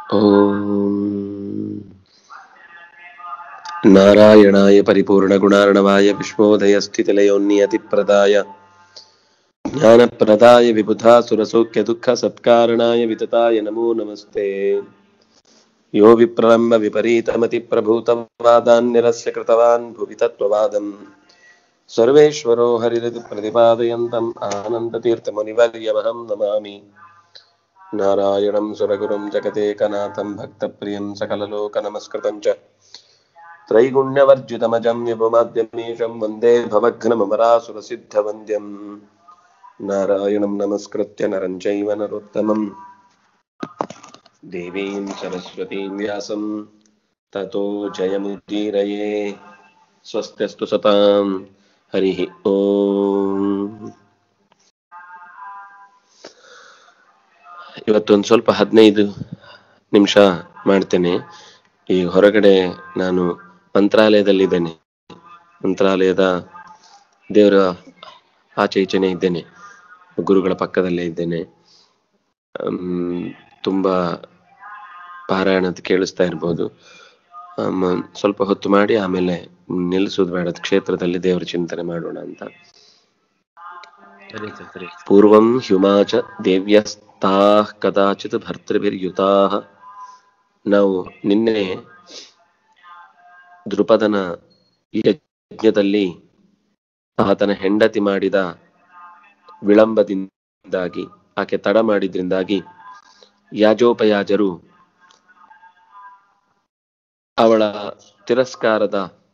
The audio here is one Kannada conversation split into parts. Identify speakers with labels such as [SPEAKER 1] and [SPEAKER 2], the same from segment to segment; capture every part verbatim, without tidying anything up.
[SPEAKER 1] ಓಂ ನಾರಾಯಣಾಯ ಪರಿಪೂರ್ಣಗುಣಾರ್ಣವಾಯ ವಿಶ್ವೋದಯಸ್ಥಿತಿಲಯೋನ್ನಿಯತಿಪ್ರದಾಯ ಜ್ಞಾನಪ್ರದಾಯ ವಿಬುಧಾಸುರಸೌಖ್ಯ ದುಃಖ ಸತ್ಕಾರಣಾಯ ವಿತತಾಯ ನಮೋ ನಮಸ್ತೆ. ಯೋ ವಿಪ್ರಲಂಬ ವಿಪರೀತಮತಿ ಪ್ರಭೂತವಾದಾನ್ನಿರಸ್ಯ ಕೃತವಾನ್ ಭುವಿ ತತ್ವವಾದಂ ಸರ್ವೇಶ್ವರೋ ಹರಿರಿತಿ ಪ್ರತಿಪಾದಯಂತಂ ಆನಂದತೀರ್ಥಮುನಿವರ್ಯವಹಂ ನಮಾಮಿ. ನಾರಾಯಣಂ ಸುರಗುರುಂ ಜಗದೇಕನಾಥಂ ಭಕ್ತಪ್ರಿಯಂ ಸಕಲಲೋಕನಮಸ್ಕೃತಂ ಚ ತ್ರೈಗುಣ್ಯವರ್ಜಿತಮಜಂ ವಿಭುಮಾದ್ಯಮೀಶಂ ವಂದೇ ಭವಘ್ನಮರಾಸುರಸಿದ್ಧವಂದ್ಯಂ. ನಾರಾಯಣಂ ನಮಸ್ಕೃತ್ಯ ನರಂ ಚೈವ ನರೋತ್ತಮಂ ದೇವೀಂ ಸರಸ್ವತೀಂ ವ್ಯಾಸಂ ತತೋ ಜಯಮುದೀರಯೇ. ಸ್ವಸ್ತ್ಯಸ್ತು ಸತಾಂ ಹರಿ ಓಂ. ಇವತ್ತೊಂದು ಸ್ವಲ್ಪ ಹದಿನೈದು ನಿಮಿಷ ಮಾಡ್ತೇನೆ. ಈ ಹೊರಗಡೆ ನಾನು ಮಂತ್ರಾಲಯದಲ್ಲಿದ್ದೇನೆ. ಮಂತ್ರಾಲಯದ ದೇವರ ಆಚೆ ಈಚೆನೆ ಇದ್ದೇನೆ, ಗುರುಗಳ ಪಕ್ಕದಲ್ಲೇ ಇದ್ದೇನೆ. ತುಂಬಾ ಪಾರಾಯಣ ಅಂತ ಕೇಳಿಸ್ತಾ ಇರ್ಬೋದು. ಸ್ವಲ್ಪ ಹೊತ್ತು ಮಾಡಿ ಆಮೇಲೆ ನಿಲ್ಲಿಸೋದು ಬೇಡ, ಕ್ಷೇತ್ರದಲ್ಲಿ ದೇವರ ಚಿಂತನೆ ಮಾಡೋಣ ಅಂತ. ಪೂರ್ವಂ ಹ್ಯುಮಾಚ ದೇವ್ಯಸ್ತಾ ಕದಾಚಿತ್ ಭರ್ತೃಭಿರ್ಯುತಾ. ನಾವು ನಿನ್ನೆ ದೃಪದನ ಯಜ್ಞದಲ್ಲಿ ಆತನ ಹೆಂಡತಿ ಮಾಡಿದ ವಿಳಂಬದಿಂದಾಗಿ, ಆಕೆ ತಡ ಮಾಡಿದ್ರಿಂದಾಗಿ ಯಾಜೋಪಯಾಜರು ಅವಳ ತಿರಸ್ಕಾರದ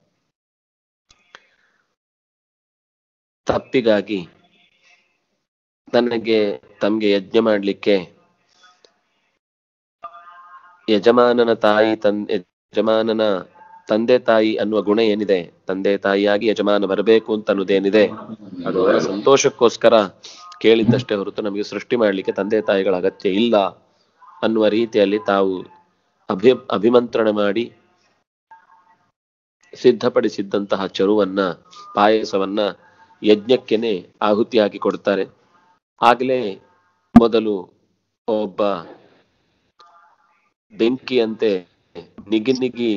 [SPEAKER 1] ತಪ್ಪಿಗಾಗಿ ತನಗೆ ತಮ್ಗೆ ಯಜ್ಞ ಮಾಡ್ಲಿಕ್ಕೆ ಯಜಮಾನನ ತಾಯಿ ತನ್ ಯಜಮಾನನ ತಂದೆ ತಾಯಿ ಅನ್ನುವ ಗುಣ ಏನಿದೆ, ತಂದೆ ತಾಯಿಯಾಗಿ ಯಜಮಾನ ಬರಬೇಕು ಅಂತ ಅನ್ನೋದೇನಿದೆ, ಅದು ಅವರ ಸಂತೋಷಕ್ಕೋಸ್ಕರ ಕೇಳಿದ್ದಷ್ಟೇ ಹೊರತು ನಮಗೆ ಸೃಷ್ಟಿ ಮಾಡ್ಲಿಕ್ಕೆ ತಂದೆ ತಾಯಿಗಳ ಅಗತ್ಯ ಇಲ್ಲ ಅನ್ನುವ ರೀತಿಯಲ್ಲಿ ತಾವು ಅಭಿ ಅಭಿಮಂತ್ರಣ ಮಾಡಿ ಸಿದ್ಧಪಡಿಸಿದ್ದಂತಹ ಚರುವನ್ನ, ಪಾಯಸವನ್ನ ಯಜ್ಞಕ್ಕೆನೆ ಆಹುತಿಯಾಗಿ ಕೊಡ್ತಾರೆ. ಆಗ್ಲೇ ಮೊದಲು ಒಬ್ಬ ಬೆಂಕಿಯಂತೆ ನಿಗಿ ನಿಗಿ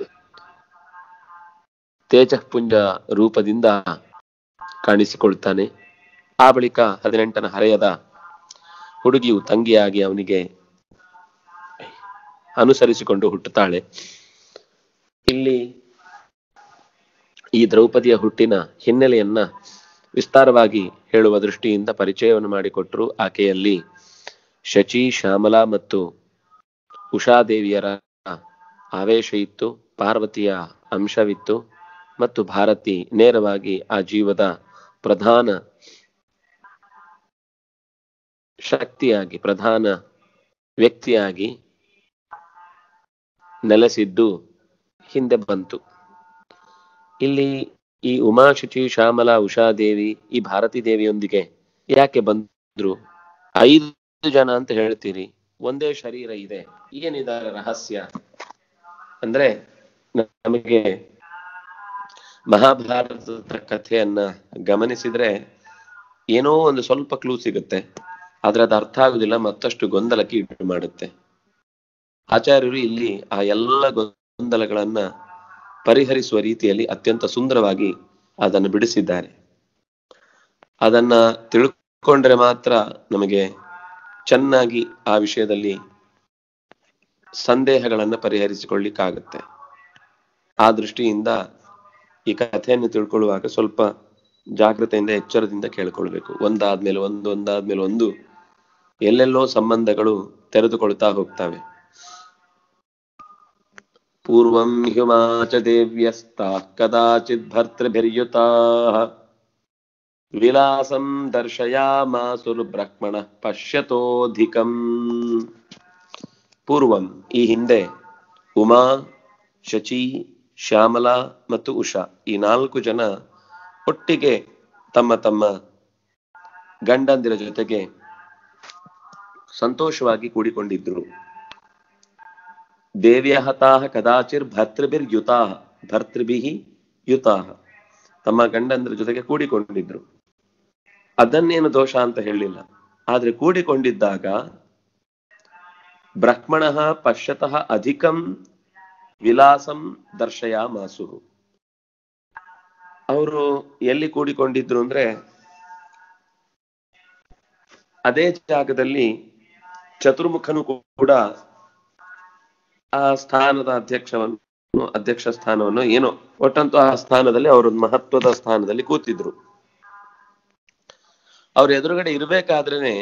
[SPEAKER 1] ತೇಜಃಪುಂಜ ರೂಪದಿಂದ ಕಾಣಿಸಿಕೊಳ್ತಾನೆ. ಆ ಬಳಿಕ ಹದಿನೆಂಟನ ಹರೆಯದ ಹುಡುಗಿಯು ತಂಗಿಯಾಗಿ ಅವನಿಗೆ ಅನುಸರಿಸಿಕೊಂಡು ಹುಟ್ಟುತ್ತಾಳೆ. ಇಲ್ಲಿ ಈ ದ್ರೌಪದಿಯ ಹುಟ್ಟಿನ ಹಿನ್ನೆಲೆಯನ್ನ ವಿಸ್ತಾರವಾಗಿ ಹೇಳುವ ದೃಷ್ಟಿಯಿಂದ ಪರಿಚಯವನ್ನು ಮಾಡಿಕೊಟ್ರು. ಆಕೆಯಲ್ಲಿ ಶಚಿ, ಶ್ಯಾಮಲ ಮತ್ತು ಉಷಾದೇವಿಯರ ಆವೇಶ ಇತ್ತು, ಪಾರ್ವತಿಯ ಅಂಶವಿತ್ತು ಮತ್ತು ಭಾರತಿ ನೇರವಾಗಿ ಆ ಜೀವದ ಪ್ರಧಾನ ಶಕ್ತಿಯಾಗಿ, ಪ್ರಧಾನ ವ್ಯಕ್ತಿಯಾಗಿ ನೆಲೆಸಿದ್ದು ಹಿಂದೆ ಬಂತು. ಇಲ್ಲಿ ಈ ಉಮಾ, ಶಚಿ, ಶ್ಯಾಮಲ, ಉಷಾದೇವಿ ಈ ಭಾರತೀ ದೇವಿಯೊಂದಿಗೆ ಯಾಕೆ ಬಂದ್ರು? ಐದು ಜನ ಅಂತ ಹೇಳ್ತೀರಿ, ಒಂದೇ ಶರೀರ ಇದೆ, ಏನಿದಾರ ರಹಸ್ಯ ಅಂದ್ರೆ ನಮಗೆ ಮಹಾಭಾರತದ ಕಥೆಯನ್ನ ಗಮನಿಸಿದ್ರೆ ಏನೋ ಒಂದು ಸ್ವಲ್ಪ ಕ್ಲೂ ಸಿಗುತ್ತೆ, ಆದ್ರೆ ಅದು ಅರ್ಥ ಆಗುದಿಲ್ಲ, ಮತ್ತಷ್ಟು ಗೊಂದಲಕ್ಕೆ ಈಡು ಮಾಡುತ್ತೆ. ಆಚಾರ್ಯರು ಇಲ್ಲಿ ಆ ಎಲ್ಲ ಗೊಂದಲಗಳನ್ನ ಪರಿಹರಿಸುವ ರೀತಿಯಲ್ಲಿ ಅತ್ಯಂತ ಸುಂದರವಾಗಿ ಅದನ್ನು ಬಿಡಿಸಿದ್ದಾರೆ. ಅದನ್ನ ತಿಳ್ಕೊಂಡ್ರೆ ಮಾತ್ರ ನಮಗೆ ಚೆನ್ನಾಗಿ ಆ ವಿಷಯದಲ್ಲಿ ಸಂದೇಹಗಳನ್ನ ಪರಿಹರಿಸಿಕೊಳ್ಳಿಕ್ಕಾಗತ್ತೆ. ಆ ದೃಷ್ಟಿಯಿಂದ ಈ ಕಥೆಯನ್ನು ತಿಳ್ಕೊಳ್ಳುವಾಗ ಸ್ವಲ್ಪ ಜಾಗೃತೆಯಿಂದ, ಎಚ್ಚರದಿಂದ ಕೇಳ್ಕೊಳ್ಬೇಕು. ಒಂದಾದ್ಮೇಲೆ ಒಂದು ಒಂದಾದ್ಮೇಲೆ ಒಂದು ಎಲ್ಲೆಲ್ಲೋ ಸಂಬಂಧಗಳು ತೆರೆದುಕೊಳ್ತಾ ಹೋಗ್ತವೆ. ಪೂರ್ವಂ ಹ್ಯುಮಾಚ ದೇವ್ಯಸ್ತಾ ಕದಾಚಿತ್ ಭರ್ತೃಭಿರ್ಯುತಾ ವಿಲಾಸಂ ದರ್ಶಯಾಮಾಸುರ್ ಬ್ರಹ್ಮಣ ಪಶ್ಯತೋಧಿಕಂ. ಪೂರ್ವಂ ಈ ಹಿಂದೆ, ಉಮಾ, ಶಚಿ, ಶ್ಯಾಮಲ ಮತ್ತು ಉಷಾ ಈ ನಾಲ್ಕು ಜನ ಒಟ್ಟಿಗೆ ತಮ್ಮ ತಮ್ಮ ಗಂಡಂದಿರ ಜೊತೆಗೆ ಸಂತೋಷವಾಗಿ ಕೂಡಿಕೊಂಡಿದ್ರು. ದೇವ್ಯಹತಾಹ ಕದಾಚಿರ್ ಭರ್ತೃಭಿರ್ ಯುತಾಹ, ಭರ್ತೃಭಿಹಿ ಯುತಾಹ ತಮ್ಮ ಗಂಡಂದಿರ ಜೊತೆಗೆ ಕೂಡಿಕೊಂಡಿದ್ರು. ಅದನ್ನೇನು ದೋಷ ಅಂತ ಹೇಳಿಲ್ಲ, ಆದ್ರೆ ಕೂಡಿಕೊಂಡಿದ್ದಾಗ ಬ್ರಹ್ಮಣಃ ಪಶ್ಯತಃ ಅಧಿಕಂ ವಿಲಾಸಂ ದರ್ಶಯಾಮಾಸು. ಅವರು ಎಲ್ಲಿ ಕೂಡಿಕೊಂಡಿದ್ರು ಅಂದ್ರೆ ಅದೇ ಜಾಗದಲ್ಲಿ ಚತುರ್ಮುಖನು ಕೂಡ ಆ ಸ್ಥಾನದ ಅಧ್ಯಕ್ಷವನ್ನು ಅಧ್ಯಕ್ಷ ಸ್ಥಾನವನ್ನು ಏನೋ ಒಟ್ಟಂತೂ ಆ ಸ್ಥಾನದಲ್ಲಿ ಅವರು ಮಹತ್ವದ ಸ್ಥಾನದಲ್ಲಿ ಕೂತಿದ್ರು. ಅವ್ರ ಎದುರುಗಡೆ ಇರ್ಬೇಕಾದ್ರೇನೆ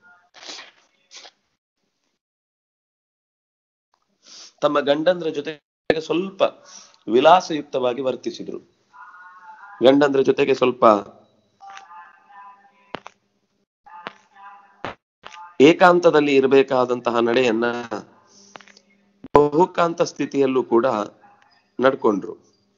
[SPEAKER 1] ತಮ್ಮ ಗಂಡಂದ್ರ ಜೊತೆಗೆ ಸ್ವಲ್ಪ ವಿಲಾಸಯುಕ್ತವಾಗಿ ವರ್ತಿಸಿದ್ರು. ಗಂಡಂದ್ರ ಜೊತೆಗೆ ಸ್ವಲ್ಪ ಏಕಾಂತದಲ್ಲಿ ಇರಬೇಕಾದಂತಹ ನಡೆಯನ್ನ ಬಹುಕಾಂತ ಸ್ಥಿತಿಯಲ್ಲೂ ಕೂಡ ನಡ್ಕೊಂಡ್ರು.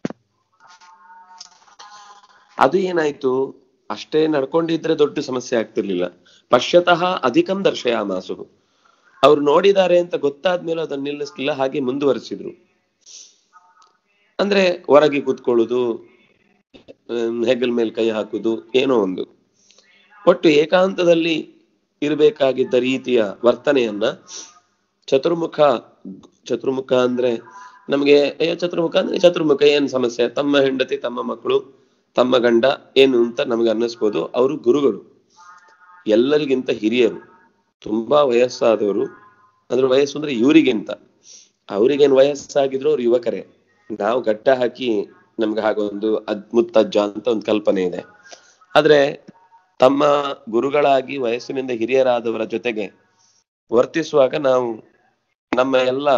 [SPEAKER 1] ಅದು ಏನಾಯ್ತು, ಅಷ್ಟೇ ನಡ್ಕೊಂಡಿದ್ರೆ ದೊಡ್ಡ ಸಮಸ್ಯೆ ಆಗ್ತಿರ್ಲಿಲ್ಲ. ಪಶ್ಯತಃ ಅಧಿಕಂ ದರ್ಶಯಾಮಾಸು. ಅವ್ರು ನೋಡಿದ್ದಾರೆ ಅಂತ ಗೊತ್ತಾದ್ಮೇಲೆ ಅದನ್ನ ನಿಲ್ಲಿಸ್ಲಿಲ್ಲ, ಹಾಗೆ ಮುಂದುವರಿಸಿದ್ರು. ಅಂದ್ರೆ ಹೊರಗೆ ಕೂತ್ಕೊಳ್ಳುದು, ಹೆಗಲ್ ಮೇಲೆ ಕೈ ಹಾಕುದು, ಏನೋ ಒಂದು ಒಟ್ಟು ಏಕಾಂತದಲ್ಲಿ ಇರಬೇಕಾಗಿದ್ದ ರೀತಿಯ ವರ್ತನೆಯನ್ನ ಚತುರ್ಮುಖ ಚತುರ್ಮುಖ ಅಂದ್ರೆ ನಮ್ಗೆ ಚತುರ್ಮುಖ ಅಂದ್ರೆ ಚತುರ್ಮುಖ ಏನ್ ಸಮಸ್ಯೆ, ತಮ್ಮ ಹೆಂಡತಿ, ತಮ್ಮ ಮಕ್ಕಳು, ತಮ್ಮ ಗಂಡ ಏನು ಅಂತ ನಮ್ಗೆ ಅನ್ನಿಸ್ಬೋದು. ಅವರು ಗುರುಗಳು, ಎಲ್ಲರಿಗಿಂತ ಹಿರಿಯರು, ತುಂಬಾ ವಯಸ್ಸಾದವರು. ಅದ್ರ ವಯಸ್ಸು ಅಂದ್ರೆ ಇವರಿಗಿಂತ, ಅವ್ರಿಗೇನ್ ವಯಸ್ಸಾಗಿದ್ರು ಅವ್ರು ಯುವಕರೇ. ನಾವು ಗಟ್ಟ ಹಾಕಿ ನಮ್ಗೆ ಹಾಗೊಂದು ಅದ್ ಮುತ್ತಜ್ಜ ಅಂತ ಒಂದು ಕಲ್ಪನೆ ಇದೆ. ಆದ್ರೆ ತಮ್ಮ ಗುರುಗಳಾಗಿ ವಯಸ್ಸಿನಿಂದ ಹಿರಿಯರಾದವರ ಜೊತೆಗೆ ವರ್ತಿಸುವಾಗ ನಾವು ನಮ್ಮ ಎಲ್ಲ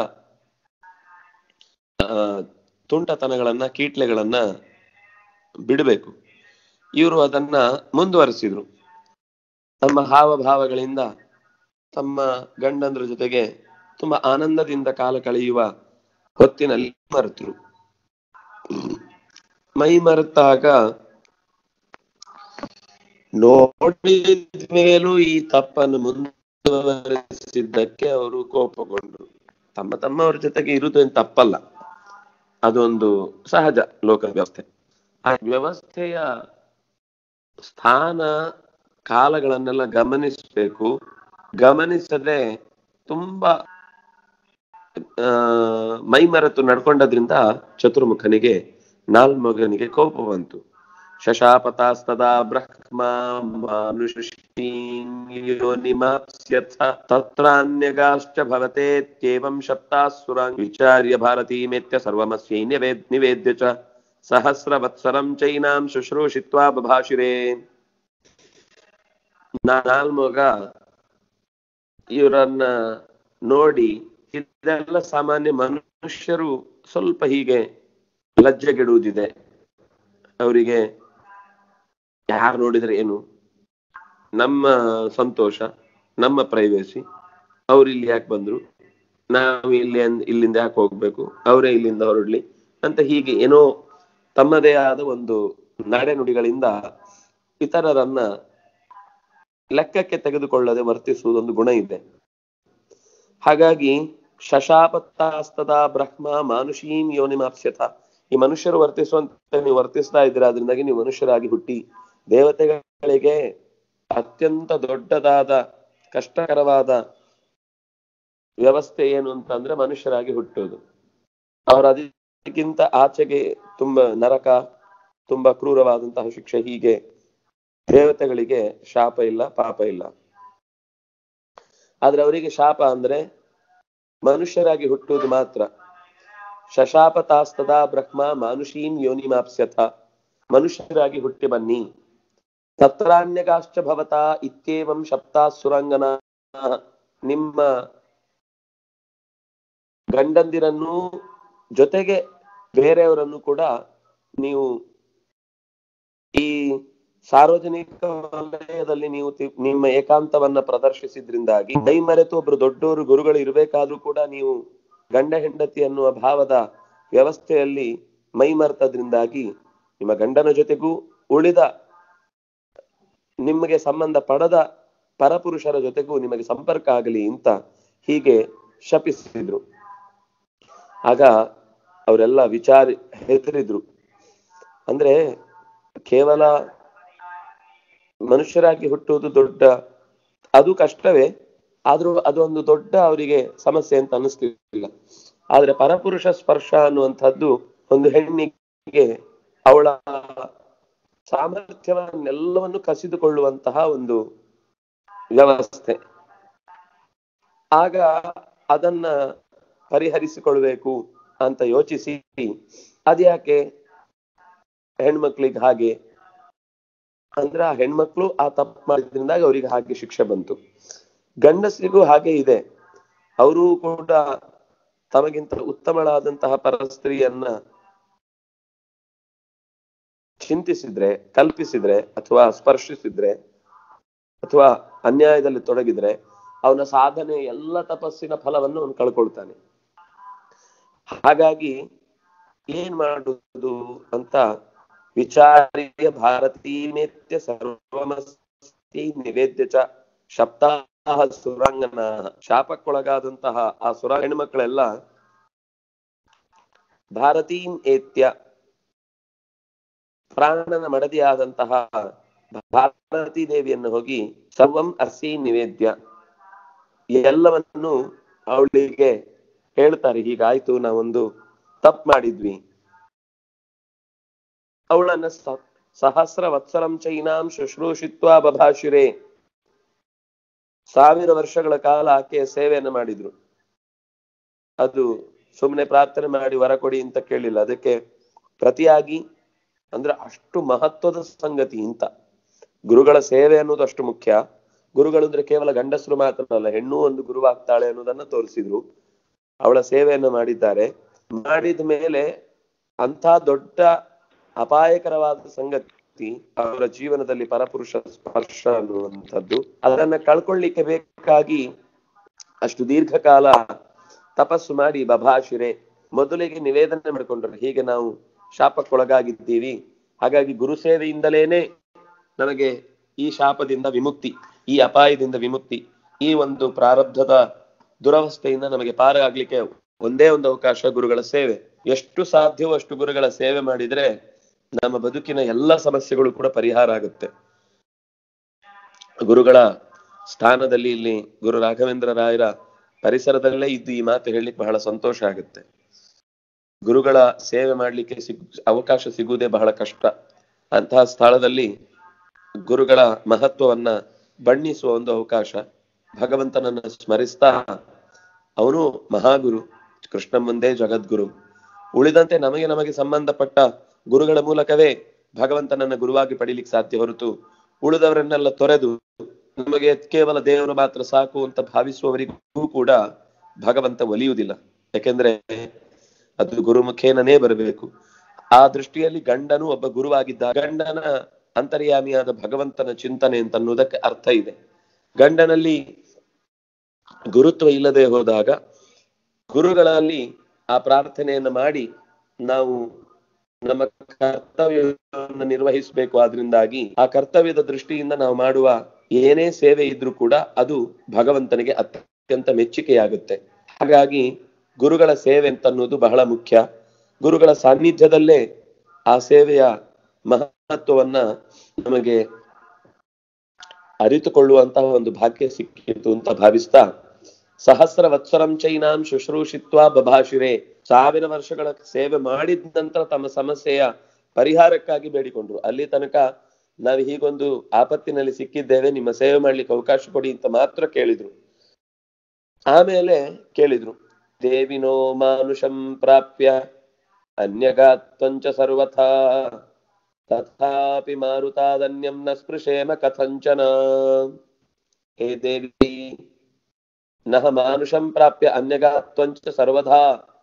[SPEAKER 1] ತುಂಟತನಗಳನ್ನ, ಕೀಟ್ಲೆಗಳನ್ನ ಬಿಡಬೇಕು. ಇವರು ಅದನ್ನ ಮುಂದುವರಿಸಿದ್ರು. ತಮ್ಮ ಹಾವಭಾವಗಳಿಂದ ತಮ್ಮ ಗಂಡಂದ್ರ ಜೊತೆಗೆ ತುಂಬಾ ಆನಂದದಿಂದ ಕಾಲ ಕಳೆಯುವ ಹೊತ್ತಿನಲ್ಲಿ ಮರೆತರು. ಮೈ ಮರೆತಾಗ ನೋಡಿದ ಮೇಲೂ ಈ ತಪ್ಪನ್ನು ಮುಂದುವರಿಸಿದ್ದಕ್ಕೆ ಅವರು ಕೋಪಗೊಂಡ್ರು. ತಮ್ಮ ತಮ್ಮವ್ರ ಜೊತೆಗೆ ಇರುವುದು ಏನು ತಪ್ಪಲ್ಲ, ಅದೊಂದು ಸಹಜ ಲೋಕ ವ್ಯವಸ್ಥೆ. ಆ ವ್ಯವಸ್ಥೆಯ ಸ್ಥಾನ ಕಾಲಗಳನ್ನೆಲ್ಲ ಗಮನಿಸಬೇಕು. ಗಮನಿಸದೆ ತುಂಬಾ ಆ ಮೈ ಮರೆತು ನಡ್ಕೊಂಡದ್ರಿಂದ ಚತುರ್ಮುಖನಿಗೆ ನಾಲ್ಮಗನಿಗೆ ಕೋಪ ಬಂತು. ಶಶಾಪತಾಸ್ತದಾ ಬ್ರಹ್ಮ ಮಾನುಷೀಯೋನಿಮಾಪ್ಸ್ಯಥ ತತ್ರಾನ್ಯಗಾಶ್ಚ ಭವತೇತ್ಯೇವಂ ಶಪ್ತಾಸುರಾನ್ ವಿಚಾರ್ಯ ಭಾರತೀಮೇತ್ಯ ಸರ್ವಮಸ್ಯೈ ನಿವೇದ್ಯ ಚ ಸಹಸ್ರವತ್ಸರಂ ಚೈನಾಂ ಶುಶ್ರೂಷಿತ್ವಾ ಬಭಾಷಿರೇ. ನಾಲ್ಮಗ ಇವರನ್ನ ನೋಡಿ, ಇದೆಲ್ಲ ಸಾಮಾನ್ಯ ಮನುಷ್ಯರು ಸ್ವಲ್ಪ ಹೀಗೆ ಲಜ್ಜೆಗೆಡುವುದಿದೆ ಅವರಿಗೆ. ಯಾರು ನೋಡಿದ್ರೆ ಏನು, ನಮ್ಮ ಸಂತೋಷ, ನಮ್ಮ ಪ್ರೈವೇಸಿ, ಅವ್ರು ಇಲ್ಲಿ ಯಾಕೆ ಬಂದ್ರು, ನಾವು ಇಲ್ಲಿ ಇಲ್ಲಿಂದ ಯಾಕೆ ಹೋಗ್ಬೇಕು, ಅವರೇ ಇಲ್ಲಿಂದ ಹೊರಡ್ಲಿ ಅಂತ ಹೀಗೆ ಏನೋ ತಮ್ಮದೇ ಆದ ಒಂದು ನಡೆನುಡಿಗಳಿಂದ ಇತರರನ್ನ ಲೆಕ್ಕಕ್ಕೆ ತೆಗೆದುಕೊಳ್ಳದೆ ವರ್ತಿಸುವುದೊಂದು ಗುಣ ಇದೆ. ಹಾಗಾಗಿ ಶಶಾಪತ್ತಾಸ್ತದ ಬ್ರಹ್ಮ ಮಾನುಷೀಂ ಯೋನಿಮಾಪ್ಸ್ಯಥ, ಈ ಮನುಷ್ಯರು ವರ್ತಿಸುವಂತೆ ನೀವು ವರ್ತಿಸ್ತಾ ಇದ್ದೀರಾ, ಅದರಿಂದಾಗಿ ನೀವು ಮನುಷ್ಯರಾಗಿ ಹುಟ್ಟಿ. ದೇವತೆಗಳಿಗೆ ಅತ್ಯಂತ ದೊಡ್ಡದಾದ ಕಷ್ಟಕರವಾದ ವ್ಯವಸ್ಥೆ ಏನು ಅಂತಂದ್ರೆ ಮನುಷ್ಯರಾಗಿ ಹುಟ್ಟುವುದು. ಅವರ ಅದಕ್ಕಿಂತ ಆಚೆಗೆ ತುಂಬಾ ನರಕ, ತುಂಬಾ ಕ್ರೂರವಾದಂತಹ ಶಿಕ್ಷೆ. ಹೀಗೆ ದೇವತೆಗಳಿಗೆ ಶಾಪ ಇಲ್ಲ, ಪಾಪ ಇಲ್ಲ. ಆದ್ರೆ ಅವರಿಗೆ ಶಾಪ ಅಂದ್ರೆ ಮನುಷ್ಯರಾಗಿ ಹುಟ್ಟುವುದು ಮಾತ್ರ. ಶಶಾಪತಾಸ್ತದಾ ಬ್ರಹ್ಮ ಮಾನುಷೀಂ ಯೋನಿಮಾಪ್ಸ್ಯಥ, ಮನುಷ್ಯರಾಗಿ ಹುಟ್ಟಿ ಬನ್ನಿ. ತತ್ರಾನ್ಯಗಾಶ್ಚ ಭವತಾ ಇತ್ಯೇವಂ ಶಪ್ತಾಸುರಂಗನ, ನಿಮ್ಮ ಗಂಡಂದಿರನ್ನು ಜೊತೆಗೆ ಬೇರೆಯವರನ್ನು ಕೂಡ ನೀವು ಈ ಸಾರ್ವಜನಿಕ ವಲಯದಲ್ಲಿ ನೀವು ನಿಮ್ಮ ಏಕಾಂತವನ್ನ ಪ್ರದರ್ಶಿಸಿದ್ರಿಂದಾಗಿ, ಮೈ ಮರೆತು ಒಬ್ರು ದೊಡ್ಡವರು ಗುರುಗಳು ಇರಬೇಕಾದ್ರೂ ಕೂಡ ನೀವು ಗಂಡ ಹೆಂಡತಿ ಅನ್ನುವ ಭಾವದ ವ್ಯವಸ್ಥೆಯಲ್ಲಿ ಮೈ ಮರೆತದ್ರಿಂದಾಗಿ ನಿಮ್ಮ ಗಂಡನ ಜೊತೆಗೂ ಉಳಿದ ನಿಮಗೆ ಸಂಬಂಧ ಪಡದ ಪರಪುರುಷರ ಜೊತೆಗೂ ನಿಮಗೆ ಸಂಪರ್ಕ ಆಗಲಿ ಅಂತ ಹೀಗೆ ಶಪಿಸಿದ್ರು. ಆಗ ಅವರೆಲ್ಲ ವಿಚಾರ ಹೆದರಿದ್ರು. ಅಂದ್ರೆ ಕೇವಲ ಮನುಷ್ಯರಾಗಿ ಹುಟ್ಟುವುದು ದೊಡ್ಡ, ಅದು ಕಷ್ಟವೇ. ಆದ್ರೂ ಅದೊಂದು ದೊಡ್ಡ ಅವರಿಗೆ ಸಮಸ್ಯೆ ಅಂತ ಅನಿಸ್ತಿರ್ಲಿಲ್ಲ. ಆದ್ರೆ ಪರಪುರುಷ ಸ್ಪರ್ಶ ಅನ್ನುವಂಥದ್ದು ಒಂದು ಹೆಣ್ಣಿಗೆ ಅವಳ ಸಾಮರ್ಥ್ಯವನ್ನೆಲ್ಲವನ್ನು ಕಸಿದುಕೊಳ್ಳುವಂತಹ ಒಂದು ವ್ಯವಸ್ಥೆ. ಆಗ ಅದನ್ನ ಪರಿಹರಿಸಿಕೊಳ್ಬೇಕು ಅಂತ ಯೋಚಿಸಿ ಅದ್ಯಾಕೆ ಹೆಣ್ಮಕ್ಳಿಗೆ ಹಾಗೆ ಅಂದ್ರೆ ಆ ಹೆಣ್ಮಕ್ಳು ಆ ತಪ್ಪು ಮಾಡಿದ್ರಿಂದಾಗಿ ಅವ್ರಿಗೆ ಹಾಗೆ ಶಿಕ್ಷೆ ಬಂತು. ಗಂಡಸರಿಗೂ ಹಾಗೆ ಇದೆ. ಅವರು ಕೂಡ ತಮಗಿಂತ ಉತ್ತಮಳಾದಂತಹ ಪರಸ್ತ್ರೀಯನ್ನ ಚಿಂತಿಸಿದ್ರೆ, ಕಲ್ಪಿಸಿದ್ರೆ, ಅಥವಾ ಸ್ಪರ್ಶಿಸಿದ್ರೆ, ಅಥವಾ ಅನ್ಯಾಯದಲ್ಲಿ ತೊಡಗಿದ್ರೆ ಅವನ ಸಾಧನೆ ಎಲ್ಲ ತಪಸ್ಸಿನ ಫಲವನ್ನು ಅವನು ಕಳ್ಕೊಳ್ತಾನೆ. ಹಾಗಾಗಿ ಏನ್ ಮಾಡುವುದು ಅಂತ ವಿಚಾರ್ಯ ಭಾರತೀಮೇತ್ಯ ಸರ್ವಮಸ್ತಿ ನಿವೇದ್ಯ ಚ ಶಪ್ತಾಹ ಸುರಾಂಗನ, ಶಾಪಕ್ಕೊಳಗಾದಂತಹ ಆ ಸುರ ಹೆಣ್ಮಕ್ಳೆಲ್ಲ ಭಾರತೀಂ ಏತ್ಯ, ಪ್ರಾಣನ ಮಡದಿಯಾದಂತಹ ಭಾರತೀ ದೇವಿಯನ್ನು ಹೋಗಿ ಸರ್ವಂ ಅಸ್ಸಿ ನಿವೇದ್ಯ, ಎಲ್ಲವನ್ನು ಅವಳಿಗೆ ಹೇಳ್ತಾರೆ, ಹೀಗಾಯ್ತು, ನಾವೊಂದು ತಪ್ಪು ಮಾಡಿದ್ವಿ. ಅವಳನ್ನ ಸಹಸ್ರ ವತ್ಸರಂ ಚೈನಾಂ ಶುಶ್ರೂಷಿತ್ವ ಬಭಾಷಿರೆ, ಸಾವಿರ ವರ್ಷಗಳ ಕಾಲ ಆಕೆಯ ಸೇವೆಯನ್ನು ಮಾಡಿದ್ರು. ಅದು ಸುಮ್ಮನೆ ಪ್ರಾರ್ಥನೆ ಮಾಡಿ ವರ ಕೊಡಿ ಅಂತ ಕೇಳಿಲ್ಲ, ಅದಕ್ಕೆ ಪ್ರತಿಯಾಗಿ ಅಂದ್ರೆ ಅಷ್ಟು ಮಹತ್ವದ ಸಂಗತಿ ಇಂತ ಗುರುಗಳ ಸೇವೆ ಅನ್ನೋದು ಅಷ್ಟು ಮುಖ್ಯ. ಗುರುಗಳು ಅಂದ್ರೆ ಕೇವಲ ಗಂಡಸರು ಮಾತ್ರ ಅಲ್ಲ, ಹೆಣ್ಣು ಒಂದು ಗುರುವಾಗ್ತಾಳೆ ಅನ್ನೋದನ್ನ ತೋರಿಸಿದ್ರು. ಅವಳ ಸೇವೆಯನ್ನು ಮಾಡಿದ್ದಾರೆ. ಮಾಡಿದ ಮೇಲೆ ಅಂಥ ದೊಡ್ಡ ಅಪಾಯಕರವಾದ ಸಂಗತಿ ಅವರ ಜೀವನದಲ್ಲಿ ಪರಪುರುಷ ಸ್ಪರ್ಶ ಅನ್ನುವಂಥದ್ದು. ಅದನ್ನ ಕಳ್ಕೊಳ್ಳಿಕ್ಕೆ ಬೇಕಾಗಿ ಅಷ್ಟು ದೀರ್ಘಕಾಲ ತಪಸ್ಸು ಮಾಡಿ ಬಭಾಷಿರೆ, ಮೊದಲಿಗೆ ನಿವೇದನೆ ಮಾಡಿಕೊಂಡ್ರು, ಹೀಗೆ ನಾವು ಶಾಪಕ್ಕೊಳಗಾಗಿದ್ದೀವಿ, ಹಾಗಾಗಿ ಗುರು ಸೇವೆಯಿಂದಲೇನೆ ನಮಗೆ ಈ ಶಾಪದಿಂದ ವಿಮುಕ್ತಿ, ಈ ಅಪಾಯದಿಂದ ವಿಮುಕ್ತಿ, ಈ ಒಂದು ಪ್ರಾರಬ್ಧದ ದುರವಸ್ಥೆಯಿಂದ ನಮಗೆ ಪಾರಾಗ್ಲಿಕ್ಕೆ ಒಂದೇ ಒಂದು ಅವಕಾಶ ಗುರುಗಳ ಸೇವೆ. ಎಷ್ಟು ಸಾಧ್ಯವೋ ಅಷ್ಟು ಗುರುಗಳ ಸೇವೆ ಮಾಡಿದ್ರೆ ನಮ್ಮ ಬದುಕಿನ ಎಲ್ಲ ಸಮಸ್ಯೆಗಳು ಕೂಡ ಪರಿಹಾರ ಆಗುತ್ತೆ. ಗುರುಗಳ ಸ್ಥಾನದಲ್ಲಿ ಇಲ್ಲಿ ಗುರು ರಾಘವೇಂದ್ರ ರಾಯರ ಪರಿಸರದಲ್ಲೇ ಇದ್ದು ಈ ಮಾತು ಹೇಳಲಿಕ್ಕೆ ಬಹಳ ಸಂತೋಷ ಆಗುತ್ತೆ. ಗುರುಗಳ ಸೇವೆ ಮಾಡ್ಲಿಕ್ಕೆ ಸಿಗ್ ಅವಕಾಶ ಸಿಗುವುದೇ ಬಹಳ ಕಷ್ಟ. ಅಂತಹ ಸ್ಥಳದಲ್ಲಿ ಗುರುಗಳ ಮಹತ್ವವನ್ನ ಬಣ್ಣಿಸುವ ಒಂದು ಅವಕಾಶ, ಭಗವಂತನನ್ನ ಸ್ಮರಿಸ್ತಾ, ಅವನು ಮಹಾಗುರು, ಕೃಷ್ಣ ಮುಂದೆ ಜಗದ್ಗುರು. ಉಳಿದಂತೆ ನಮಗೆ ನಮಗೆ ಸಂಬಂಧಪಟ್ಟ ಗುರುಗಳ ಮೂಲಕವೇ ಭಗವಂತನನ್ನ ಗುರುವಾಗಿ ಪಡಿಲಿಕ್ಕೆ ಸಾಧ್ಯ ಹೊರತು ಉಳಿದವರನ್ನೆಲ್ಲ ತೊರೆದು ನಮಗೆ ಕೇವಲ ದೇವರು ಮಾತ್ರ ಸಾಕು ಅಂತ ಭಾವಿಸುವವರಿಗೂ ಕೂಡ ಭಗವಂತ ಒಲಿಯುವುದಿಲ್ಲ. ಯಾಕೆಂದ್ರೆ ಅದು ಗುರುಮುಖೇನನೇ ಬರಬೇಕು. ಆ ದೃಷ್ಟಿಯಲ್ಲಿ ಗಂಡನು ಒಬ್ಬ ಗುರುವಾಗಿದ್ದ ಗಂಡನ ಅಂತರ್ಯಾಮಿಯಾದ ಭಗವಂತನ ಚಿಂತನೆ ಅಂತ ಅನ್ನೋದಕ್ಕೆ ಅರ್ಥ ಇದೆ. ಗಂಡನಲ್ಲಿ ಗುರುತ್ವ ಇಲ್ಲದೆ ಹೋದಾಗ ಗುರುಗಳಲ್ಲಿ ಆ ಪ್ರಾರ್ಥನೆಯನ್ನು ಮಾಡಿ ನಾವು ನಮ್ಮ ಕರ್ತವ್ಯವನ್ನು ನಿರ್ವಹಿಸಬೇಕು. ಆದ್ರಿಂದಾಗಿ ಆ ಕರ್ತವ್ಯದ ದೃಷ್ಟಿಯಿಂದ ನಾವು ಮಾಡುವ ಏನೇ ಸೇವೆ ಇದ್ರೂ ಕೂಡ ಅದು ಭಗವಂತನಿಗೆ ಅತ್ಯಂತ ಮೆಚ್ಚುಗೆಯಾಗುತ್ತೆ. ಹಾಗಾಗಿ ಗುರುಗಳ ಸೇವೆ ಅಂತ ಅನ್ನೋದು ಬಹಳ ಮುಖ್ಯ. ಗುರುಗಳ ಸಾನ್ನಿಧ್ಯದಲ್ಲೇ ಆ ಸೇವೆಯ ಮಹತ್ವವನ್ನ ನಮಗೆ ಅರಿತುಕೊಳ್ಳುವಂತಹ ಒಂದು ಭಾಗ್ಯ ಸಿಕ್ಕಿತು ಅಂತ ಭಾವಿಸ್ತಾ, ಸಹಸ್ರ ವತ್ಸರಂ ಚೈನಾಂ ಶುಶ್ರೂಷಿತ್ವ ಬಭಾಷಿರೆ, ಸಾವಿರ ವರ್ಷಗಳ ಸೇವೆ ಮಾಡಿದ ನಂತರ ತಮ್ಮ ಸಮಸ್ಯೆಯ ಪರಿಹಾರಕ್ಕಾಗಿ ಬೇಡಿಕೊಂಡ್ರು. ಅಲ್ಲಿ ತನಕ ನಾವು ಹೀಗೊಂದು ಆಪತ್ತಿನಲ್ಲಿ ಸಿಕ್ಕಿದ್ದೇವೆ, ನಿಮ್ಮ ಸೇವೆ ಮಾಡ್ಲಿಕ್ಕೆ ಅವಕಾಶ ಕೊಡಿ ಅಂತ ಮಾತ್ರ ಕೇಳಿದ್ರು. ಆಮೇಲೆ ಕೇಳಿದ್ರು, ದೇವಿನೋ ಮಾನುಷಂ ಪ್ರಾಪ್ಯ ಅನ್ಯಗಾತ್ವಂಚ ಸರ್ವಥಾ ತಥಾಪಿ ಮಾರುತಾದನ್ಯಂ ನ ಸ್ಪೃಶೇಮ ಕಥಂಚನ. ಹೇ ದೇವಿ, ನಹ ಮಾನುಷಂ ಪ್ರಾಪ್ಯ ಅನ್ಯಗಾತ್ವಂಚ ಸರ್ವಥಾ,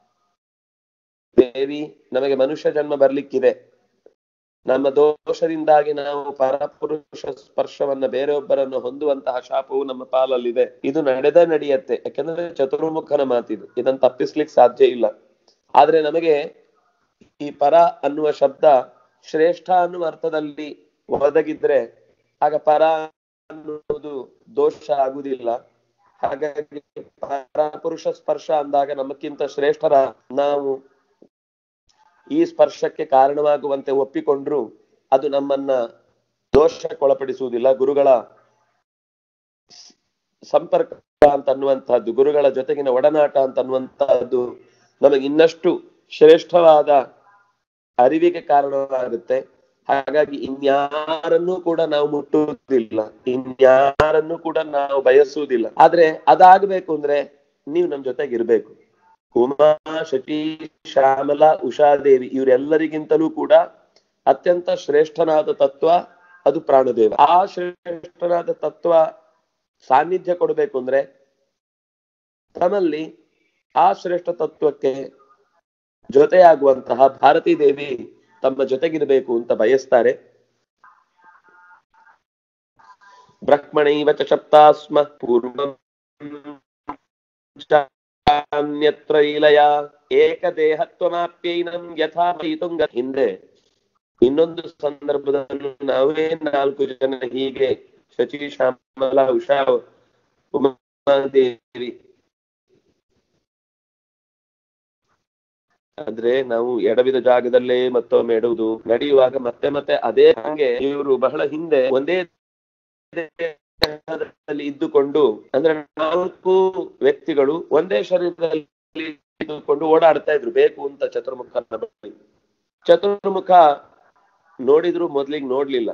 [SPEAKER 1] ದೇವಿ ನಮಗೆ ಮನುಷ್ಯ ಜನ್ಮ ಬರ್ಲಿಕ್ಕಿದೆ, ನಮ್ಮ ದೋಷದಿಂದಾಗಿ ನಾವು ಪರಪುರುಷ ಸ್ಪರ್ಶವನ್ನ ಬೇರೆಯೊಬ್ಬರನ್ನು ಹೊಂದುವಂತಹ ಶಾಪವು ನಮ್ಮ ಪಾಲಲ್ಲಿದೆ. ಇದು ನಡೆದ ನಡೆಯತ್ತೆ, ಯಾಕಂದ್ರೆ ಚತುರ್ಮುಖನ ಮಾತಿದು, ಇದನ್ನು ತಪ್ಪಿಸ್ಲಿಕ್ಕೆ ಸಾಧ್ಯ ಇಲ್ಲ. ಆದ್ರೆ ನಮಗೆ ಈ ಪರ ಅನ್ನುವ ಶಬ್ದ ಶ್ರೇಷ್ಠ ಅನ್ನುವ ಅರ್ಥದಲ್ಲಿ ಒದಗಿದ್ರೆ ಆಗ ಪರ ಅನ್ನುವುದು ದೋಷ ಆಗುದಿಲ್ಲ. ಹಾಗಾಗಿ ಪರಪುರುಷ ಸ್ಪರ್ಶ ಅಂದಾಗ ನಮಕ್ಕಿಂತ ಶ್ರೇಷ್ಠರ ನಾವು ಈ ಸ್ಪರ್ಶಕ್ಕೆ ಕಾರಣವಾಗುವಂತೆ ಒಪ್ಪಿಕೊಂಡ್ರು ಅದು ನಮ್ಮನ್ನ ದೋಷಕ್ಕೊಳಪಡಿಸುವುದಿಲ್ಲ. ಗುರುಗಳ ಸಂಪರ್ಕ ಅಂತ ಅನ್ನುವಂತಹದ್ದು, ಗುರುಗಳ ಜೊತೆಗಿನ ಒಡನಾಟ ಅಂತ ಅನ್ನುವಂತಹದ್ದು ನಮಗೆ ಇನ್ನಷ್ಟು ಶ್ರೇಷ್ಠವಾದ ಅರಿವಿಗೆ ಕಾರಣವಾಗುತ್ತೆ. ಹಾಗಾಗಿ ಇನ್ಯಾರನ್ನೂ ಕೂಡ ನಾವು ಮುಟ್ಟುವುದಿಲ್ಲ, ಇನ್ಯಾರನ್ನೂ ಕೂಡ ನಾವು ಬಯಸುವುದಿಲ್ಲ. ಆದ್ರೆ ಅದಾಗಬೇಕು ಅಂದ್ರೆ ನೀವು ನಮ್ ಜೊತೆಗೆ ಇರ್ಬೇಕು. ಉಮಾ, ಶಚಿ, ಶ್ಯಾಮಲಾ, ಉಷಾದೇವಿ ಇವರೆಲ್ಲರಿಗಿಂತಲೂ ಕೂಡ ಅತ್ಯಂತ ಶ್ರೇಷ್ಠನಾದ ತತ್ವ ಅದು ಪ್ರಾಣದೇವ. ಆ ಶ್ರೇಷ್ಠನಾದ ತತ್ವ ಸಾನ್ನಿಧ್ಯ ಕೊಡಬೇಕು ಅಂದ್ರೆ ತಮ್ಮಲ್ಲಿ ಆ ಶ್ರೇಷ್ಠ ತತ್ವಕ್ಕೆ ಜೊತೆಯಾಗುವಂತಹ ಭಾರತೀ ದೇವಿ ತಮ್ಮ ಜೊತೆಗಿರಬೇಕು ಅಂತ ಬಯಸ್ತಾರೆ. ಬ್ರಹ್ಮಣೈವ ಚ ಶಪ್ತಾಸ್ಮ ಪೂರ್ವಂ ಚಾನ್ಯತ್ರ ಇಲಯ ಏಕದೇಹತ್ವಮಾಪ್ಯೈನಂ ಯಥಾ ಮೈತುಂಗ. ಹಿಂದೆ ಇನ್ನೊಂದು ಸಂದರ್ಭದಲ್ಲೂ ನಾವೇ ನಾಲ್ಕು ಜನ ಹೀಗೆ ಶಚಿ, ಶ್ಯಾಮಲಾ, ಉಷಾ, ಉಮಾದೇವಿ ಆದ್ರೆ ನಾವು ಎಡವಿದ ಜಾಗದಲ್ಲೇ ಮತ್ತೊಮ್ಮೆ ಎಡುವುದು, ನಡೆಯುವಾಗ ಮತ್ತೆ ಮತ್ತೆ ಅದೇ ಹಂಗೆ ಇವರು ಬಹಳ ಹಿಂದೆ ಒಂದೇ ದೇಹದಲ್ಲಿ ಇದ್ದುಕೊಂಡು, ಅಂದ್ರೆ ನಾಲ್ಕು ವ್ಯಕ್ತಿಗಳು ಒಂದೇ ಶರೀರದಲ್ಲಿ ಇದ್ದುಕೊಂಡು ಓಡಾಡ್ತಾ ಇದ್ರು ಬೇಕು ಅಂತ ಚತುರ್ಮುಖ. ಚತುರ್ಮುಖ ನೋಡಿದ್ರು ಮೊದ್ಲಿಗೆ ನೋಡ್ಲಿಲ್ಲ,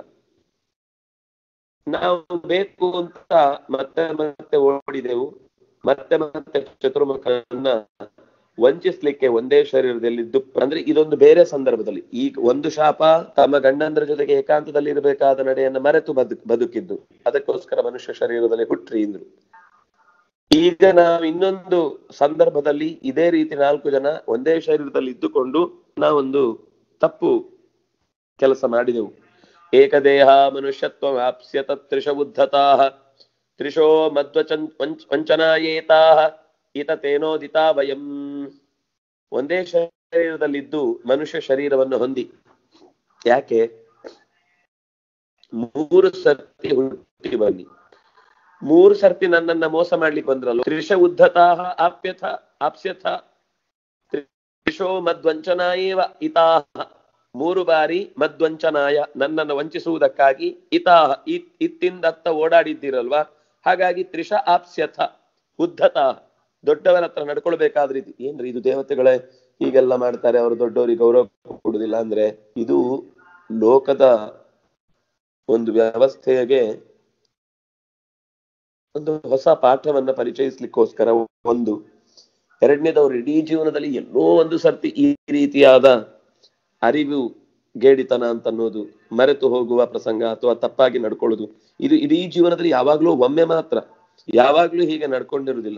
[SPEAKER 1] ನಾವು ಬೇಕು ಅಂತ ಮತ್ತೆ ಮತ್ತೆ ಓಡಿದೆವು, ಮತ್ತೆ ಮತ್ತೆ ಚತುರ್ಮುಖನ ವಂಚಿಸ್ಲಿಕ್ಕೆ ಒಂದೇ ಶರೀರದಲ್ಲಿದ್ದು. ಅಂದ್ರೆ ಇದೊಂದು ಬೇರೆ ಸಂದರ್ಭದಲ್ಲಿ. ಈಗ ಒಂದು ಶಾಪ ತಮ್ಮ ಗಂಡಂದ್ರ ಜೊತೆಗೆ ಏಕಾಂತದಲ್ಲಿ ಇರಬೇಕಾದ ನಡೆಯನ್ನ ಮರೆತು ಬದುಕ್ ಬದುಕಿದ್ದು, ಅದಕ್ಕೋಸ್ಕರ ಮನುಷ್ಯ ಶರೀರದಲ್ಲಿ ಹುಟ್ಟ್ರಿ ಇಂದ್ರು. ಈಗ ನಾವು ಇನ್ನೊಂದು ಸಂದರ್ಭದಲ್ಲಿ ಇದೇ ರೀತಿ ನಾಲ್ಕು ಜನ ಒಂದೇ ಶರೀರದಲ್ಲಿ ಇದ್ದುಕೊಂಡು ನಾವೊಂದು ತಪ್ಪು ಕೆಲಸ ಮಾಡಿದೆವು. ಏಕದೇಹ ಮನುಷ್ಯತ್ವ ಆಪ್ಸ್ಯತ ತ್ರಿಷ ಉದ್ಧತಾ ತ್ರಿಶೋ ಮಧ್ವಚನ್ ವಂಚನಾಯೇತಾಃ ಇತತೇನೋದಿತಾ ವಯಂ. ಒಂದೇ ಶರೀರದಲ್ಲಿದ್ದು ಮನುಷ್ಯ ಶರೀರವನ್ನು ಹೊಂದಿ ಯಾಕೆ ಮೂರು ಸರ್ತಿ ಹುಟ್ಟಿ ಬನ್ನಿ, ಮೂರು ಸರ್ತಿ ನನ್ನನ್ನ ಮೋಸ ಮಾಡ್ಲಿಕ್ಕೆ ಬಂದ್ರಲ್ಲ. ತ್ರಿಷ ಉದ್ಧತಾಃ ಆಪ್ಯಥ ಆಪ್ಸ್ಯಥ ತ್ರಿಶೋ ಮದ್ವಂಚನಾಯೇವ ಇತಾಃ. ಮೂರು ಬಾರಿ ಮದ್ವಂಚನಾಯ ನನ್ನನ್ನು ವಂಚಿಸುವುದಕ್ಕಾಗಿ ಇತಾಹ ಇತ್ತಿಂದತ್ತ ಓಡಾಡಿದ್ದೀರಲ್ವಾ, ಹಾಗಾಗಿ ತ್ರಿಷ ಆಪ್ಸ್ಯಥ ಉದ್ಧತಾ ದೊಡ್ಡವರ ಹತ್ರ ನಡ್ಕೊಳ್ಬೇಕಾದ ರೀತಿ. ಏನ್ರಿ ಇದು ದೇವತೆಗಳೇ ಹೀಗೆಲ್ಲ ಮಾಡ್ತಾರೆ, ಅವರು ದೊಡ್ಡವರಿಗೆ ಗೌರವ ಕೊಡುದಿಲ್ಲ ಅಂದ್ರೆ ಇದು ಲೋಕದ ಒಂದು ವ್ಯವಸ್ಥೆಗೆ ಒಂದು ಹೊಸ ಪಾಠವನ್ನ ಪರಿಚಯಿಸ್ಲಿಕ್ಕೋಸ್ಕರ ಒಂದು. ಎರಡನೇದವ್ರು ಇಡೀ ಜೀವನದಲ್ಲಿ ಎಲ್ಲೋ ಒಂದು ಸರ್ತಿ ಈ ರೀತಿಯಾದ ಅರಿವು ಗೇಡಿತನ ಅಂತ ಅನ್ನೋದು ಮರೆತು ಹೋಗುವ ಪ್ರಸಂಗ ಅಥವಾ ತಪ್ಪಾಗಿ ನಡ್ಕೊಳ್ಳೋದು, ಇದು ಇಡೀ ಜೀವನದಲ್ಲಿ ಯಾವಾಗ್ಲೂ ಒಮ್ಮೆ ಮಾತ್ರ, ಯಾವಾಗ್ಲೂ ಹೀಗೆ ನಡ್ಕೊಂಡಿರುವುದಿಲ್ಲ.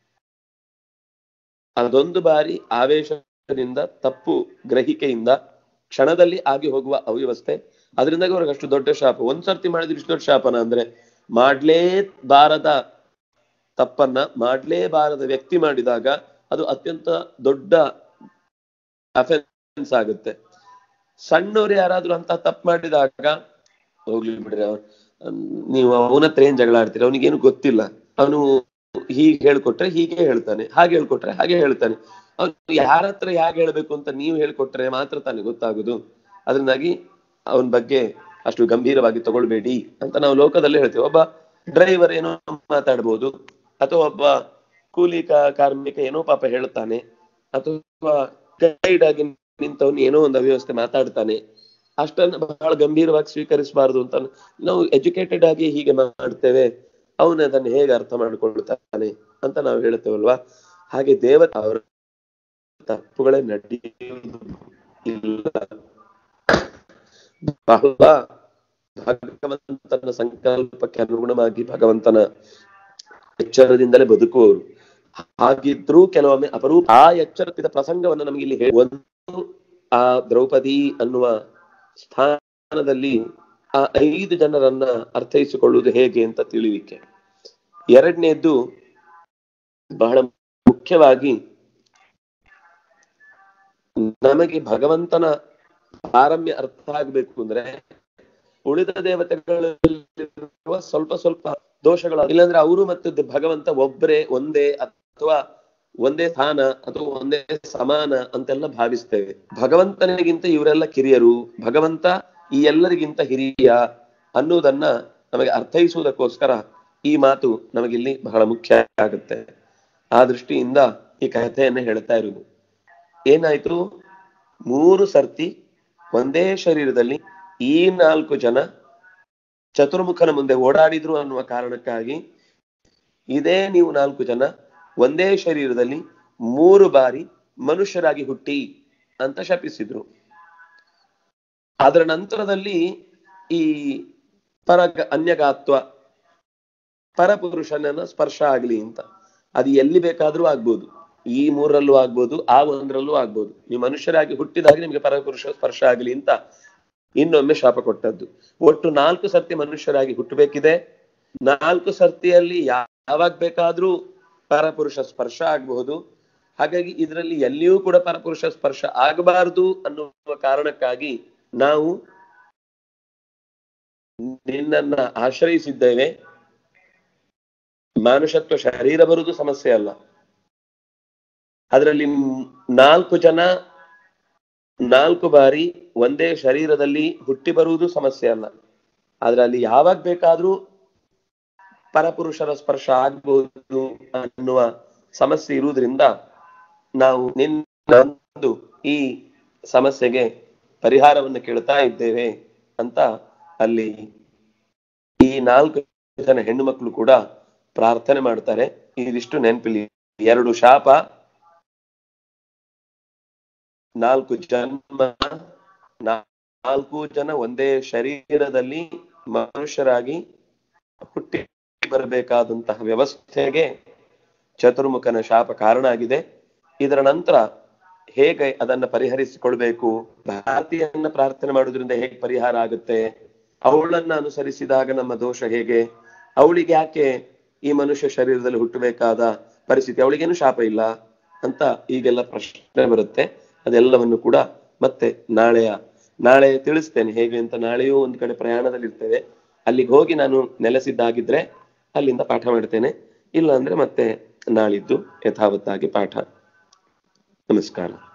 [SPEAKER 1] ಅದೊಂದು ಬಾರಿ ಆವೇಶದಿಂದ ತಪ್ಪು ಗ್ರಹಿಕೆಯಿಂದ ಕ್ಷಣದಲ್ಲಿ ಆಗಿ ಹೋಗುವ ಅವ್ಯವಸ್ಥೆ. ಅದರಿಂದಾಗಿ ಅವ್ರಿಗೆ ಅಷ್ಟು ದೊಡ್ಡ ಶಾಪ. ಒಂದ್ಸರ್ತಿ ಮಾಡಿದ್ರೆ ಇಷ್ಟು ದೊಡ್ಡ ಶಾಪನ ಅಂದ್ರೆ ಮಾಡ್ಲೇಬಾರದ ತಪ್ಪನ್ನ ಮಾಡ್ಲೇಬಾರದ ವ್ಯಕ್ತಿ ಮಾಡಿದಾಗ ಅದು ಅತ್ಯಂತ ದೊಡ್ಡ ಅಫೆನ್ಸ್ ಆಗುತ್ತೆ. ಸಣ್ಣವ್ರು ಯಾರಾದ್ರೂ ಅಂತ ತಪ್ಪು ಮಾಡಿದಾಗ ಹೋಗ್ಲಿ ಬಿಡ್ರಿ, ಅವ್ರು ನೀವು ಅವನ ಹತ್ರ ಏನ್ ಜಗಳ ಆಡ್ತೀರಿ, ಅವನಿಗೇನು ಗೊತ್ತಿಲ್ಲ, ಅವನು ಹೀಗೆ ಹೇಳ್ಕೊಟ್ರೆ ಹೀಗೆ ಹೇಳ್ತಾನೆ, ಹಾಗೆ ಹೇಳ್ಕೊಟ್ರೆ ಹಾಗೆ ಹೇಳ್ತಾನೆ, ಅವ್ನು ಯಾರ ಹತ್ರ ಹೇಗೆ ಹೇಳ್ಬೇಕು ಅಂತ ನೀವು ಹೇಳ್ಕೊಟ್ರೆ ಮಾತ್ರ ತಾನೇ ಗೊತ್ತಾಗುದು. ಅದರಿಂದಾಗಿ ಅವನ ಬಗ್ಗೆ ಅಷ್ಟು ಗಂಭೀರವಾಗಿ ತಗೊಳ್ಬೇಡಿ ಅಂತ ನಾವು ಲೋಕದಲ್ಲೇ ಹೇಳ್ತೀವಿ. ಒಬ್ಬ ಡ್ರೈವರ್ ಏನೋ ಮಾತಾಡ್ಬೋದು, ಅಥವಾ ಒಬ್ಬ ಕೂಲಿ ಕಾರ್ಮಿಕ ಏನೋ ಪಾಪ ಹೇಳ್ತಾನೆ, ಅಥವಾ ಗೈಡ್ ಆಗಿ ನಿಂತವನು ಏನೋ ಒಂದು ಅವ್ಯವಸ್ಥೆ ಮಾತಾಡ್ತಾನೆ, ಅಷ್ಟನ್ನ ಬಹಳ ಗಂಭೀರವಾಗಿ ಸ್ವೀಕರಿಸಬಾರದು ಅಂತ ನಾವು ಎಜುಕೇಟೆಡ್ ಆಗಿ ಹೀಗೆ ಮಾಡ್ತೇವೆ. ಅವನು ಅದನ್ನು ಹೇಗೆ ಅರ್ಥ ಮಾಡ್ಕೊಳ್ತಾನೆ ಅಂತ ನಾವು ಹೇಳ್ತೇವಲ್ವಾ. ಹಾಗೆ ದೇವತ ಅವರ ತಪ್ಪುಗಳೇ ನಡೆಯುವುದು ಇಲ್ಲ. ಬಹಳ ಭಗವಂತನ ಸಂಕಲ್ಪಕ್ಕೆ ಅನುಗುಣವಾಗಿ ಭಗವಂತನ ಎಚ್ಚರದಿಂದಲೇ ಬದುಕುವವರು. ಹಾಗಿದ್ರೂ ಕೆಲವೊಮ್ಮೆ ಅಪರೂಪ ಆ ಎಚ್ಚರಿಸಿದ ಪ್ರಸಂಗವನ್ನು ನಮಗೆ ಇಲ್ಲಿ ಹೇಳಿ, ಒಂದು ಆ ದ್ರೌಪದಿ ಅನ್ನುವ ಸ್ಥಾನದಲ್ಲಿ ಆ ಐದು ಜನರನ್ನ ಅರ್ಥೈಸಿಕೊಳ್ಳುವುದು ಹೇಗೆ ಅಂತ ತಿಳಿಲಿಕ್ಕೆ. ಎರಡನೇದ್ದು ಬಹಳ ಮುಖ್ಯವಾಗಿ ನಮಗೆ ಭಗವಂತನ ಪಾರಮ್ಯ ಅರ್ಥ ಆಗ್ಬೇಕು ಅಂದ್ರೆ ಉಳಿದ ದೇವತೆಗಳಿರುವ ಸ್ವಲ್ಪ ಸ್ವಲ್ಪ ದೋಷಗಳು, ಇಲ್ಲಾಂದ್ರೆ ಅವರು ಮತ್ತು ಭಗವಂತ ಒಬ್ಬರೇ, ಒಂದೇ ಅಥವಾ ಒಂದೇ ಸ್ಥಾನ ಅಥವಾ ಒಂದೇ ಸಮಾನ ಅಂತೆಲ್ಲ ಭಾವಿಸ್ತೇವೆ. ಭಗವಂತನಿಗಿಂತ ಇವರೆಲ್ಲ ಕಿರಿಯರು, ಭಗವಂತ ಈ ಎಲ್ಲರಿಗಿಂತ ಹಿರಿಯ ಅನ್ನುವುದನ್ನ ನಮಗೆ ಅರ್ಥೈಸುವುದಕ್ಕೋಸ್ಕರ ಈ ಮಾತು ನಮಗಿಲ್ಲಿ ಬಹಳ ಮುಖ್ಯ ಆಗುತ್ತೆ. ಆ ದೃಷ್ಟಿಯಿಂದ ಈ ಕಥೆಯನ್ನ ಹೇಳ್ತಾ ಇರುವುದು. ಏನಾಯ್ತು, ಮೂರು ಸರ್ತಿ ಒಂದೇ ಶರೀರದಲ್ಲಿ ಈ ನಾಲ್ಕು ಜನ ಚತುರ್ಮುಖನ ಮುಂದೆ ಓಡಾಡಿದ್ರು ಅನ್ನುವ ಕಾರಣಕ್ಕಾಗಿ ಇದೇ ನೀವು ನಾಲ್ಕು ಜನ ಒಂದೇ ಶರೀರದಲ್ಲಿ ಮೂರು ಬಾರಿ ಮನುಷ್ಯರಾಗಿ ಹುಟ್ಟಿ ಅಂತ ಶಪಿಸಿದ್ರು. ಅದರ ನಂತರದಲ್ಲಿ ಈ ಪರ ಅನ್ಯಗಾತ್ವ, ಪರಪುರುಷನ ಸ್ಪರ್ಶ ಆಗ್ಲಿ ಅಂತ, ಅದು ಎಲ್ಲಿ ಬೇಕಾದ್ರೂ ಆಗ್ಬೋದು, ಈ ಮೂರರಲ್ಲೂ ಆಗ್ಬೋದು, ಆ ಒಂದರಲ್ಲೂ ಆಗ್ಬೋದು. ನೀವು ಮನುಷ್ಯರಾಗಿ ಹುಟ್ಟಿದಾಗ ನಿಮ್ಗೆ ಪರಪುರುಷ ಸ್ಪರ್ಶ ಆಗ್ಲಿ ಅಂತ ಇನ್ನೊಮ್ಮೆ ಶಾಪ ಕೊಟ್ಟದ್ದು. ಒಟ್ಟು ನಾಲ್ಕು ಸರ್ತಿ ಮನುಷ್ಯರಾಗಿ ಹುಟ್ಟಬೇಕಿದೆ. ನಾಲ್ಕು ಸರ್ತಿಯಲ್ಲಿ ಯಾವಾಗ ಬೇಕಾದ್ರೂ ಪರಪುರುಷ ಸ್ಪರ್ಶ ಆಗಬಹುದು. ಹಾಗಾಗಿ ಇದರಲ್ಲಿ ಎಲ್ಲಿಯೂ ಕೂಡ ಪರಪುರುಷ ಸ್ಪರ್ಶ ಆಗಬಾರದು ಅನ್ನುವ ಕಾರಣಕ್ಕಾಗಿ ನಾವು ನಿನ್ನನ್ನ ಆಶ್ರಯಿಸಿದ್ದೇವೆ. ಮಾನುಷತ್ವ ಶರೀರ ಬರುವುದು ಸಮಸ್ಯೆ ಅಲ್ಲ, ಅದರಲ್ಲಿ ನಾಲ್ಕು ಜನ ನಾಲ್ಕು ಬಾರಿ ಒಂದೇ ಶರೀರದಲ್ಲಿ ಹುಟ್ಟಿ ಬರುವುದು ಸಮಸ್ಯೆ ಅಲ್ಲ. ಅದರಲ್ಲಿ ಯಾವಾಗ ಬೇಕಾದ್ರೂ ಪರಪುರುಷರ ಸ್ಪರ್ಶ ಆಗ್ಬಹುದು ಅನ್ನುವ ಸಮಸ್ಯೆ ಇರುವುದರಿಂದ ನಾವು ನಿನ್ನ ಈ ಸಮಸ್ಯೆಗೆ ಪರಿಹಾರವನ್ನು ಕೇಳ್ತಾ ಇದ್ದೇವೆ ಅಂತ ಅಲ್ಲಿ ಈ ನಾಲ್ಕು ಜನ ಹೆಣ್ಣು ಮಕ್ಕಳು ಕೂಡ ಪ್ರಾರ್ಥನೆ ಮಾಡ್ತಾರೆ. ಇದಿಷ್ಟು ನೆನಪಿಲಿ. ಎರಡು ಶಾಪ, ನಾಲ್ಕು ಜನ್ಮ, ನಾಲ್ಕು ಜನ ಒಂದೇ ಶರೀರದಲ್ಲಿ ಮನುಷ್ಯರಾಗಿ ಹುಟ್ಟಿ ಬರಬೇಕಾದಂತಹ ವ್ಯವಸ್ಥೆಗೆ ಚತುರ್ಮುಖನ ಶಾಪ ಕಾರಣ ಆಗಿದೆ. ಇದರ ನಂತರ ಹೇಗೆ ಅದನ್ನ ಪರಿಹರಿಸಿಕೊಳ್ಬೇಕು, ಭಾರತೀಯನ್ನ ಪ್ರಾರ್ಥನೆ ಮಾಡೋದ್ರಿಂದ ಹೇಗೆ ಪರಿಹಾರ ಆಗುತ್ತೆ, ಅವಳನ್ನ ಅನುಸರಿಸಿದಾಗ ನಮ್ಮ ದೋಷ ಹೇಗೆ, ಅವಳಿಗೆ ಯಾಕೆ ಈ ಮನುಷ್ಯ ಶರೀರದಲ್ಲಿ ಹುಟ್ಟಬೇಕಾದ ಪರಿಸ್ಥಿತಿ, ಅವಳಿಗೇನು ಶಾಪ ಇಲ್ಲ ಅಂತ ಈಗೆಲ್ಲ ಪ್ರಶ್ನೆ ಬರುತ್ತೆ. ಅದೆಲ್ಲವನ್ನು ಕೂಡ ಮತ್ತೆ ನಾಳೆಯ ನಾಳೆ ತಿಳಿಸ್ತೇನೆ ಹೇಗೆ ಅಂತ. ನಾಳೆಯೂ ಒಂದು ಕಡೆ ಪ್ರಯಾಣದಲ್ಲಿ ಇರ್ತೇವೆ, ಅಲ್ಲಿಗೆ ಹೋಗಿ ನಾನು ನೆಲೆಸಿದ್ದಾಗಿದ್ರೆ ಅಲ್ಲಿಂದ ಪಾಠ ಮಾಡ್ತೇನೆ. ಇಲ್ಲ ಅಂದ್ರೆ ಮತ್ತೆ ನಾಳಿದ್ದು ಯಥಾವತ್ತಾಗಿ ಪಾಠ. ನಮಸ್ಕಾರ.